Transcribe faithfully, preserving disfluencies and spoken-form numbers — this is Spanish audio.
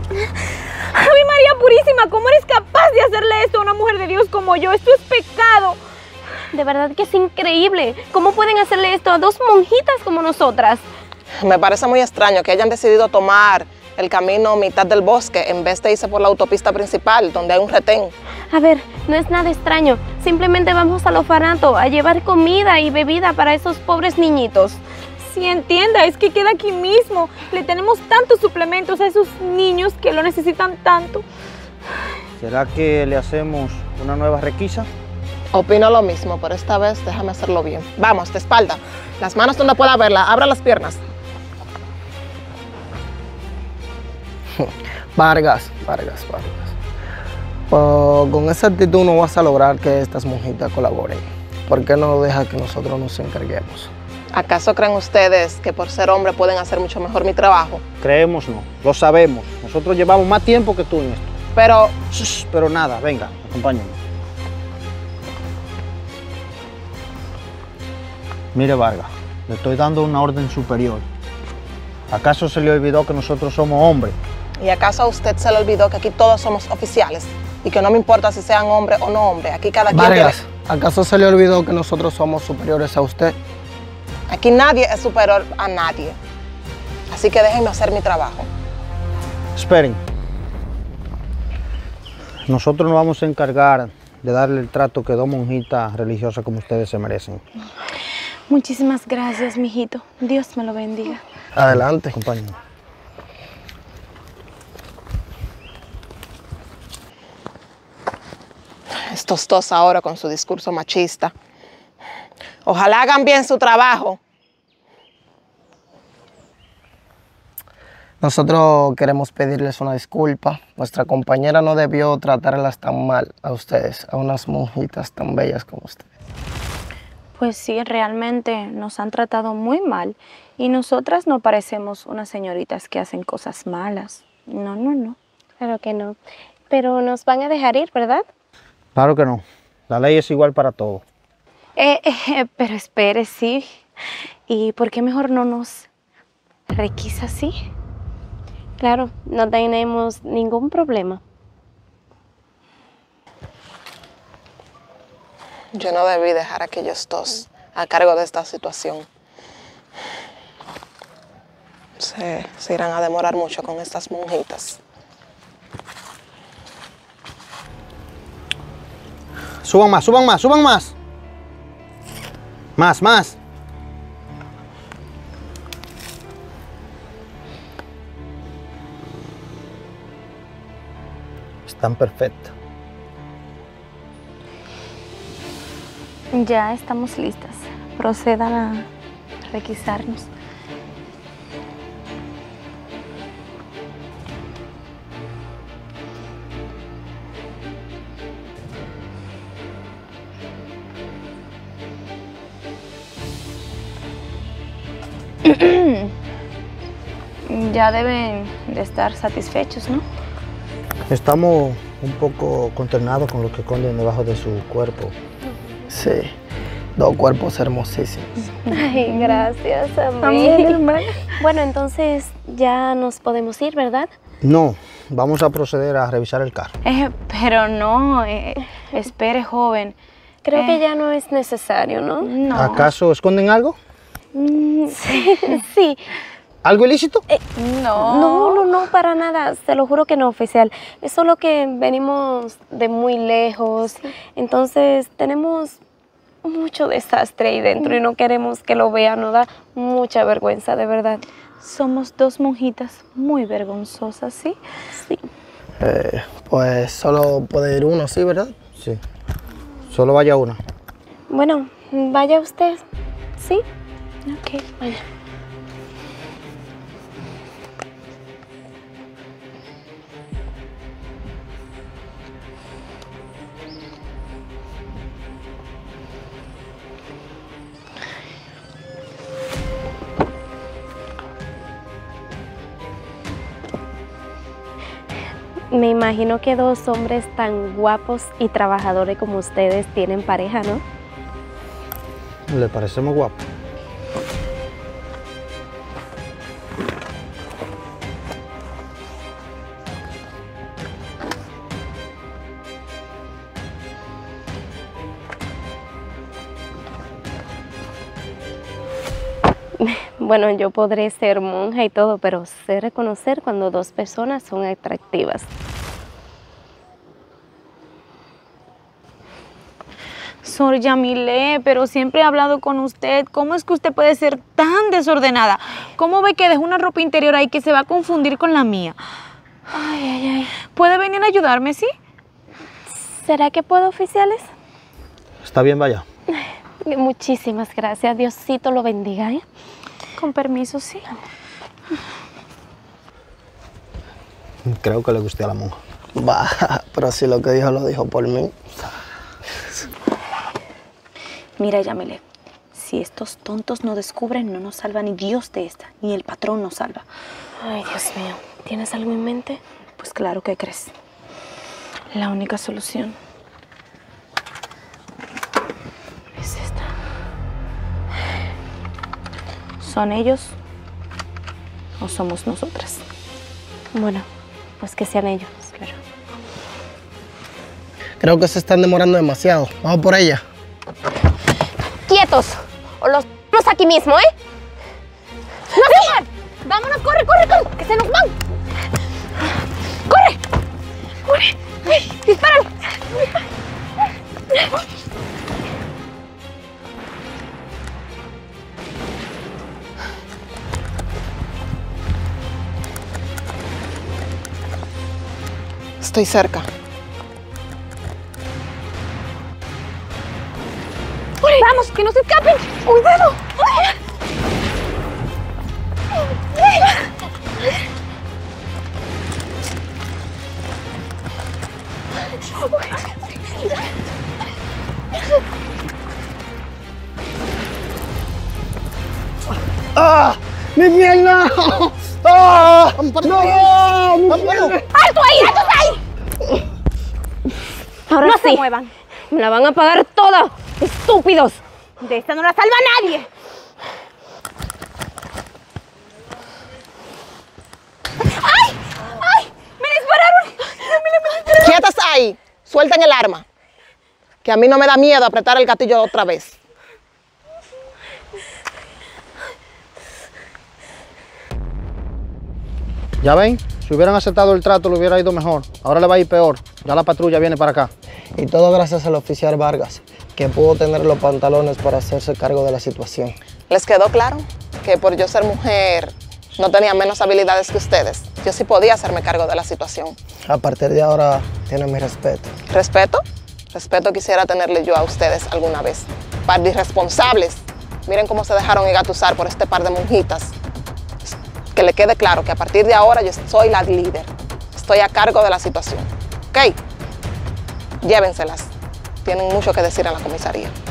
¡Ave María Purísima! ¿Cómo eres capaz de hacerle esto a una mujer de Dios como yo? ¡Esto es pecado! De verdad que es increíble. ¿Cómo pueden hacerle esto a dos monjitas como nosotras? Me parece muy extraño que hayan decidido tomar el camino mitad del bosque en vez de irse por la autopista principal, donde hay un retén. A ver, no es nada extraño. Simplemente vamos al orfanato a llevar comida y bebida para esos pobres niñitos. Sí, entienda, es que queda aquí mismo. Le tenemos tantos suplementos a esos niños que lo necesitan tanto. ¿Será que le hacemos una nueva requisa? Opino lo mismo, pero esta vez déjame hacerlo bien. Vamos, de espalda. Las manos donde pueda verla. Abra las piernas. Vargas, Vargas, Vargas. Oh, con esa actitud no vas a lograr que estas monjitas colaboren. ¿Por qué no deja que nosotros nos encarguemos? ¿Acaso creen ustedes que por ser hombre pueden hacer mucho mejor mi trabajo? Creemos no, lo sabemos. Nosotros llevamos más tiempo que tú en esto. Pero... Shh, pero nada, venga, acompáñame. Mire, Vargas, le estoy dando una orden superior. ¿Acaso se le olvidó que nosotros somos hombres? ¿Y acaso a usted se le olvidó que aquí todos somos oficiales? Y que no me importa si sean hombre o no hombre, aquí cada quien Vargas, tiene... ¿acaso se le olvidó que nosotros somos superiores a usted? Aquí nadie es superior a nadie. Así que déjenme hacer mi trabajo. Esperen. Nosotros nos vamos a encargar de darle el trato que dos monjitas religiosas como ustedes se merecen. Muchísimas gracias, mijito. Dios me lo bendiga. Adelante. Acompáñenme. Estos dos ahora con su discurso machista. Ojalá hagan bien su trabajo. Nosotros queremos pedirles una disculpa. Nuestra compañera no debió tratarlas tan mal a ustedes, a unas monjitas tan bellas como ustedes. Pues sí, realmente nos han tratado muy mal y nosotras no parecemos unas señoritas que hacen cosas malas. No, no, no. Claro que no. Pero nos van a dejar ir, ¿verdad? Claro que no. La ley es igual para todos. Eh, eh, pero espere, sí. ¿Y por qué mejor no nos requisa así? Claro, no tenemos ningún problema. Yo no debí dejar a aquellos dos a cargo de esta situación. Se, se irán a demorar mucho con estas monjitas. Suban más, suban más, suban más. Más, más. Están perfectas. Ya estamos listas. Procedan a requisarnos. Ya deben de estar satisfechos, ¿no? Estamos un poco consternados con lo que esconden debajo de su cuerpo. Sí, dos cuerpos hermosísimos. Ay, gracias a mí. Amén, hermana. Bueno, entonces ya nos podemos ir, ¿verdad? No, vamos a proceder a revisar el carro. Eh, pero no, eh, espere, joven. Creo Eh. que ya no es necesario, ¿no? No. ¿Acaso esconden algo? Mm, sí. sí. ¿Algo ilícito? Eh, No. No, no, no, para nada. Se lo juro que no, oficial. Es solo que venimos de muy lejos. Entonces tenemos mucho desastre ahí dentro y no queremos que lo vean. Nos da mucha vergüenza, de verdad. Somos dos monjitas muy vergonzosas, ¿sí? Sí. Eh, pues solo puede ir uno, ¿sí, verdad? Sí. Solo vaya una. Bueno, vaya usted. ¿Sí? Ok, Vaya. Me imagino que dos hombres tan guapos y trabajadores como ustedes tienen pareja, ¿no? ¿Le parecemos guapo? Bueno, yo podré ser monja y todo, pero sé reconocer cuando dos personas son atractivas. Sor Yamile, pero siempre he hablado con usted. ¿Cómo es que usted puede ser tan desordenada? ¿Cómo ve que dejó una ropa interior ahí que se va a confundir con la mía? Ay, ay, ay. ¿Puede venir a ayudarme, sí? ¿Será que puedo, oficiales? Está bien, vaya. Muchísimas gracias. Diosito lo bendiga, ¿eh? Con permiso, sí. Creo que le gusté a la monja. Va, pero si lo que dijo lo dijo por mí. Mira, Yamile, si estos tontos no descubren, no nos salva ni Dios de esta, ni el patrón nos salva. Ay, Dios mío. ¿Tienes algo en mente? Pues claro que crees. La única solución es esta. ¿Son ellos o somos nosotras? Bueno, pues que sean ellos. Claro. Creo que se están demorando demasiado. Vamos por ella. ¡Quietos! O los vamos aquí mismo, ¿eh? ¡No se van! ¡Vámonos! ¡Corre, corre, corre! ¡Que se nos van! ¡Corre! ¡Corre! ¡Ay, dispárale! Estoy cerca. ¡Vamos, que no se escapen! ¡Cuidado! ¡Ah! ¡Mi pierna! ¡Ah! ¡No! ¡Mi pierna! ¡Alto ahí! ¡Alto ahí! Ahora No sí. se muevan. Me la van a pagar toda, estúpidos. De esta no la salva nadie. ¡Ay! ¡Ay! ¡Me dispararon! ¡Quietas ahí! Suelten el arma. Que a mí no me da miedo apretar el gatillo otra vez. ¿Ya ven? Si hubieran aceptado el trato, le hubiera ido mejor. Ahora le va a ir peor. Ya la patrulla viene para acá. Y todo gracias al oficial Vargas, que pudo tener los pantalones para hacerse cargo de la situación. ¿Les quedó claro? Que por yo ser mujer no tenía menos habilidades que ustedes. Yo sí podía hacerme cargo de la situación. A partir de ahora, tienen mi respeto. ¿Respeto? Respeto quisiera tenerle yo a ustedes alguna vez. Par de irresponsables. Miren cómo se dejaron engatusar por este par de monjitas. Que le quede claro que a partir de ahora yo soy la líder. Estoy a cargo de la situación. ¿Ok? Llévenselas. Tienen mucho que decir en la comisaría.